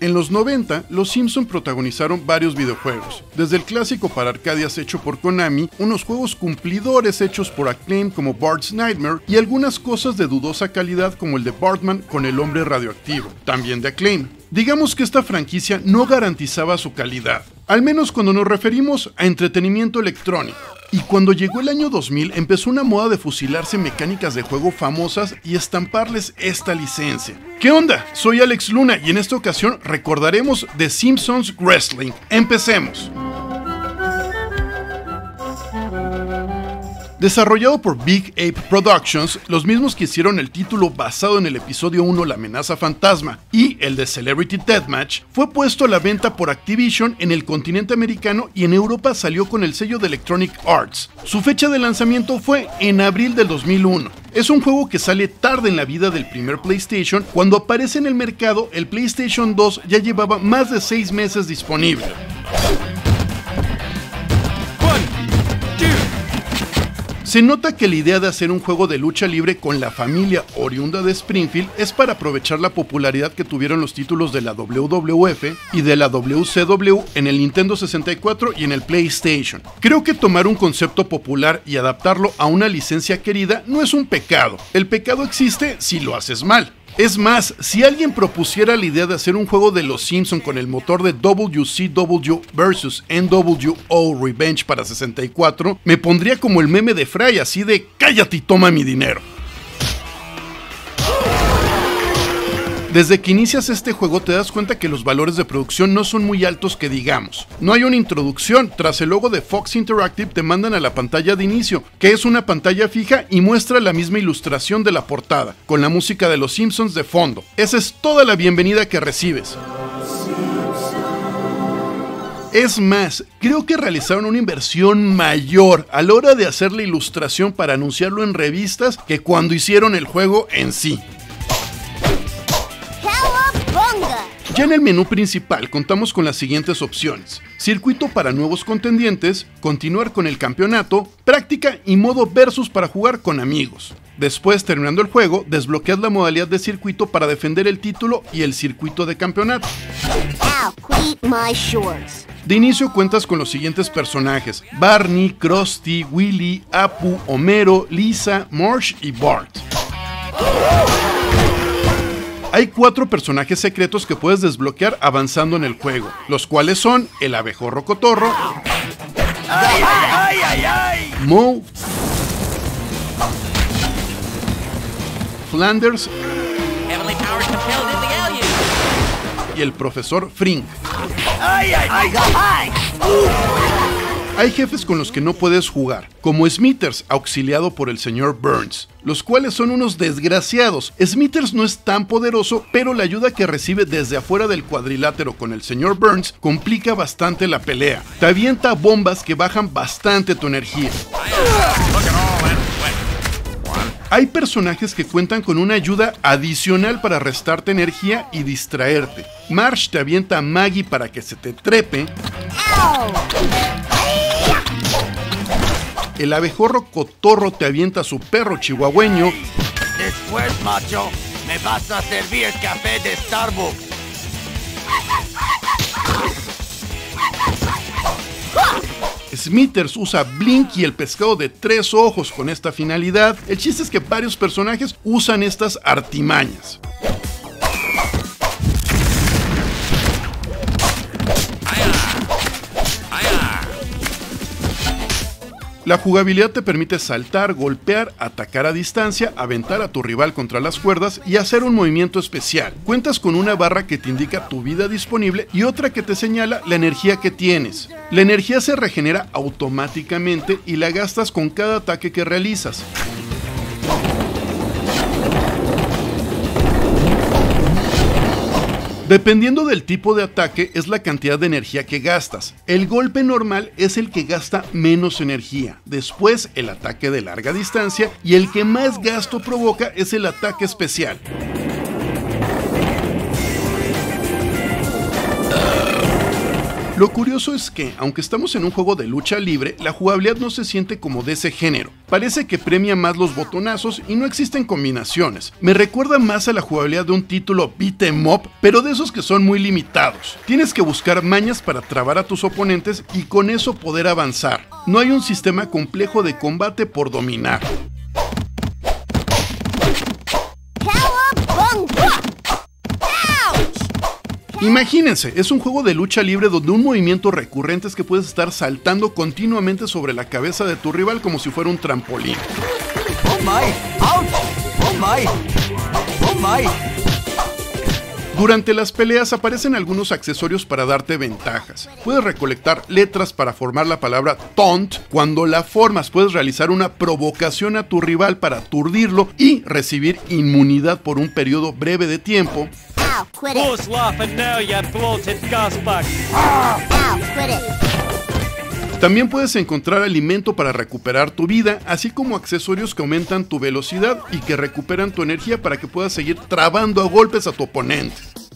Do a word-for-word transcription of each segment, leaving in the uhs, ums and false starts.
En los noventa, los Simpson protagonizaron varios videojuegos, desde el clásico para Arcadias hecho por Konami, unos juegos cumplidores hechos por Acclaim como Bart's Nightmare y algunas cosas de dudosa calidad como el de Bartman con el hombre radioactivo, también de Acclaim. Digamos que esta franquicia no garantizaba su calidad, al menos cuando nos referimos a entretenimiento electrónico. Y cuando llegó el año dos mil empezó una moda de fusilarse mecánicas de juego famosas y estamparles esta licencia. ¿Qué onda? Soy Alex Luna y en esta ocasión recordaremos The Simpsons Wrestling. ¡Empecemos! Desarrollado por Big Ape Productions, los mismos que hicieron el título basado en el episodio uno La amenaza fantasma y el de Celebrity Deathmatch, fue puesto a la venta por Activision en el continente americano y en Europa salió con el sello de Electronic Arts. Su fecha de lanzamiento fue en abril del dos mil uno. Es un juego que sale tarde en la vida del primer PlayStation. Cuando aparece en el mercado, el PlayStation dos ya llevaba más de seis meses disponible. Se nota que la idea de hacer un juego de lucha libre con la familia oriunda de Springfield es para aprovechar la popularidad que tuvieron los títulos de la W W F y de la W C W en el Nintendo sesenta y cuatro y en el PlayStation. Creo que tomar un concepto popular y adaptarlo a una licencia querida no es un pecado. El pecado existe si lo haces mal. Es más, si alguien propusiera la idea de hacer un juego de Los Simpson con el motor de W C W versus N W O Revenge para sesenta y cuatro, me pondría como el meme de Fry, así de cállate y toma mi dinero. Desde que inicias este juego te das cuenta que los valores de producción no son muy altos que digamos. No hay una introducción, tras el logo de Fox Interactive te mandan a la pantalla de inicio, que es una pantalla fija y muestra la misma ilustración de la portada, con la música de los Simpsons de fondo. Esa es toda la bienvenida que recibes. Es más, creo que realizaron una inversión mayor a la hora de hacer la ilustración para anunciarlo en revistas que cuando hicieron el juego en sí. Ya en el menú principal contamos con las siguientes opciones: circuito para nuevos contendientes, continuar con el campeonato, práctica y modo versus para jugar con amigos. Después, terminando el juego, desbloqueas la modalidad de circuito para defender el título y el circuito de campeonato. De inicio cuentas con los siguientes personajes: Barney, Krusty, Willy, Apu, Homero, Lisa, Marge y Bart. Hay cuatro personajes secretos que puedes desbloquear avanzando en el juego, los cuales son el abejorro cotorro, ay, ay, ay, ay. Moe, Flanders y el profesor Frink. Ay, ay, ay, ay. Hay jefes con los que no puedes jugar, como Smithers, auxiliado por el señor Burns, los cuales son unos desgraciados. Smithers no es tan poderoso, pero la ayuda que recibe desde afuera del cuadrilátero con el señor Burns complica bastante la pelea. Te avienta bombas que bajan bastante tu energía. Hay personajes que cuentan con una ayuda adicional para restarte energía y distraerte. Marge te avienta a Maggie para que se te trepe. El abejorro cotorro te avienta a su perro chihuahueño. Después, macho, me vas a servir el café de Starbucks. Smithers usa Blink y el pescado de tres ojos con esta finalidad. El chiste es que varios personajes usan estas artimañas. La jugabilidad te permite saltar, golpear, atacar a distancia, aventar a tu rival contra las cuerdas y hacer un movimiento especial. Cuentas con una barra que te indica tu vida disponible y otra que te señala la energía que tienes. La energía se regenera automáticamente y la gastas con cada ataque que realizas. Dependiendo del tipo de ataque es la cantidad de energía que gastas. El golpe normal es el que gasta menos energía, después el ataque de larga distancia y el que más gasto provoca es el ataque especial. Lo curioso es que, aunque estamos en un juego de lucha libre, la jugabilidad no se siente como de ese género. Parece que premia más los botonazos y no existen combinaciones. Me recuerda más a la jugabilidad de un título beat 'em up, pero de esos que son muy limitados. Tienes que buscar mañas para trabar a tus oponentes y con eso poder avanzar. No hay un sistema complejo de combate por dominar. Imagínense, es un juego de lucha libre donde un movimiento recurrente es que puedes estar saltando continuamente sobre la cabeza de tu rival como si fuera un trampolín. Oh my! Ouch! Oh my! Oh my! Durante las peleas aparecen algunos accesorios para darte ventajas. Puedes recolectar letras para formar la palabra taunt. Cuando la formas, puedes realizar una provocación a tu rival para aturdirlo y recibir inmunidad por un periodo breve de tiempo. Ow, quit it. Who's laughing now, you bloated gasbag? Ow, quit it. También puedes encontrar alimento para recuperar tu vida, así como accesorios que aumentan tu velocidad y que recuperan tu energía para que puedas seguir trabando a golpes a tu oponente.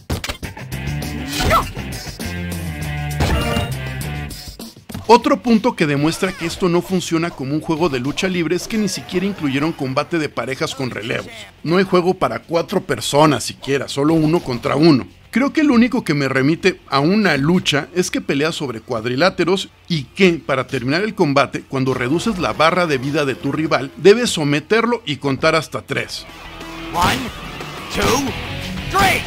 Otro punto que demuestra que esto no funciona como un juego de lucha libre es que ni siquiera incluyeron combate de parejas con relevos. No hay juego para cuatro personas siquiera, solo uno contra uno. Creo que lo único que me remite a una lucha es que peleas sobre cuadriláteros y que, para terminar el combate, cuando reduces la barra de vida de tu rival, debes someterlo y contar hasta tres. One, two, three!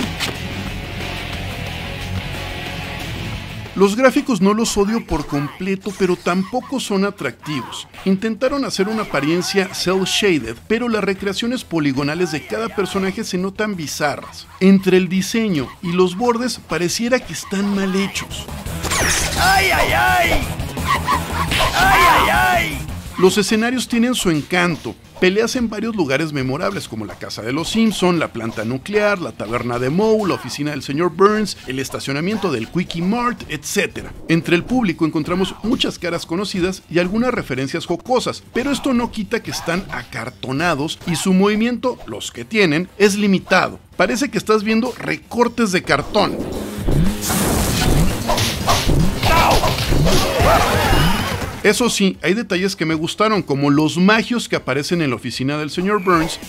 Los gráficos no los odio por completo, pero tampoco son atractivos. Intentaron hacer una apariencia cel shaded, pero las recreaciones poligonales de cada personaje se notan bizarras. Entre el diseño y los bordes pareciera que están mal hechos. ¡Ay, ay, ay! ¡Ay, ay, ay! Los escenarios tienen su encanto. Peleas en varios lugares memorables como la casa de los Simpson, la planta nuclear, la taberna de Moe, la oficina del señor Burns, el estacionamiento del Quickie Mart, etcétera. Entre el público encontramos muchas caras conocidas y algunas referencias jocosas, pero esto no quita que están acartonados y su movimiento, los que tienen, es limitado. Parece que estás viendo recortes de cartón. Eso sí, hay detalles que me gustaron, como los magios que aparecen en la oficina del señor Burns,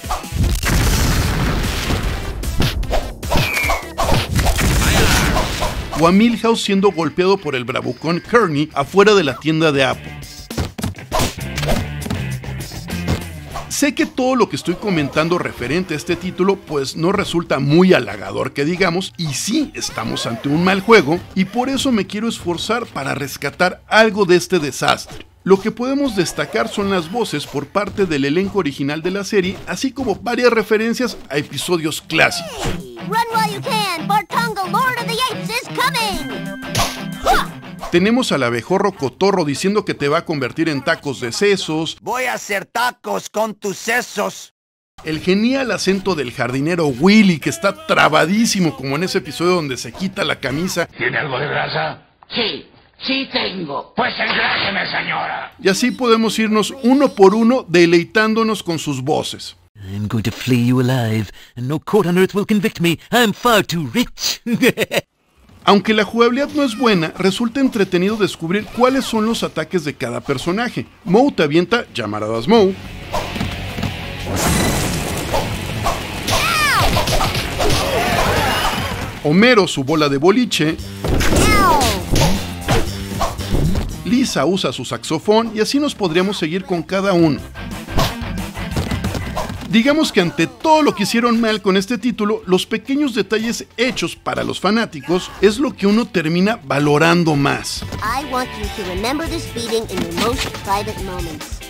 o a Milhouse siendo golpeado por el bravucón Kearney afuera de la tienda de Apple. Sé que todo lo que estoy comentando referente a este título pues no resulta muy halagador que digamos, y sí estamos ante un mal juego, y por eso me quiero esforzar para rescatar algo de este desastre. Lo que podemos destacar son las voces por parte del elenco original de la serie, así como varias referencias a episodios clásicos. Run while you can. Bartongo, Lord of the Apes, is coming. Huh. Tenemos al abejorro cotorro diciendo que te va a convertir en tacos de sesos. Voy a hacer tacos con tus sesos. El genial acento del jardinero Willy, que está trabadísimo como en ese episodio donde se quita la camisa. ¿Tiene algo de grasa? Sí, sí tengo. Pues engráseme, señora. Y así podemos irnos uno por uno deleitándonos con sus voces. I'm going to flay you alive, and no court on earth will convict me. I'm far too rich. Aunque la jugabilidad no es buena, resulta entretenido descubrir cuáles son los ataques de cada personaje. Moe te avienta llamaradas Moe. Homero su bola de boliche. Lisa usa su saxofón y así nos podríamos seguir con cada uno. Digamos que ante todo lo que hicieron mal con este título, los pequeños detalles hechos para los fanáticos es lo que uno termina valorando más. I want you to remember this beating in your most private moments.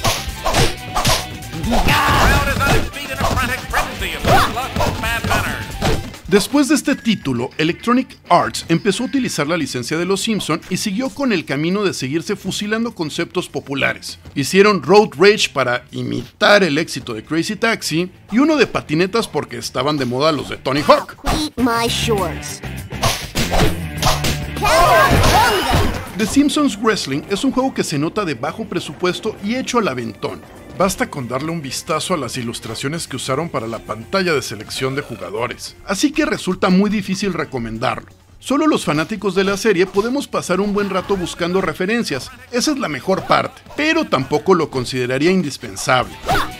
Después de este título, Electronic Arts empezó a utilizar la licencia de los Simpson y siguió con el camino de seguirse fusilando conceptos populares. Hicieron Road Rage para imitar el éxito de Crazy Taxi y uno de patinetas porque estaban de moda los de Tony Hawk. Eat my shorts. The Simpsons Wrestling es un juego que se nota de bajo presupuesto y hecho al aventón. Basta con darle un vistazo a las ilustraciones que usaron para la pantalla de selección de jugadores, así que resulta muy difícil recomendarlo. Solo los fanáticos de la serie podemos pasar un buen rato buscando referencias, esa es la mejor parte, pero tampoco lo consideraría indispensable.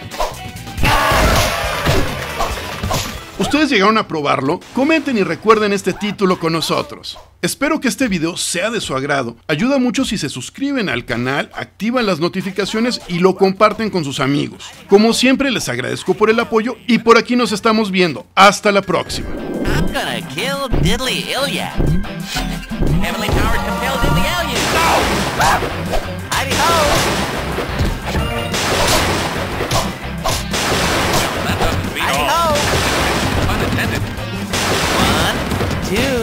¿Ustedes llegaron a probarlo? Comenten y recuerden este título con nosotros. Espero que este video sea de su agrado. Ayuda mucho si se suscriben al canal, activan las notificaciones y lo comparten con sus amigos. Como siempre, les agradezco por el apoyo y por aquí nos estamos viendo. Hasta la próxima. I'm gonna kill Diddly Ilya. Heavenly power compel Diddly Ilya. No! Heidi ho! Heidi ho! Unintended. One, two.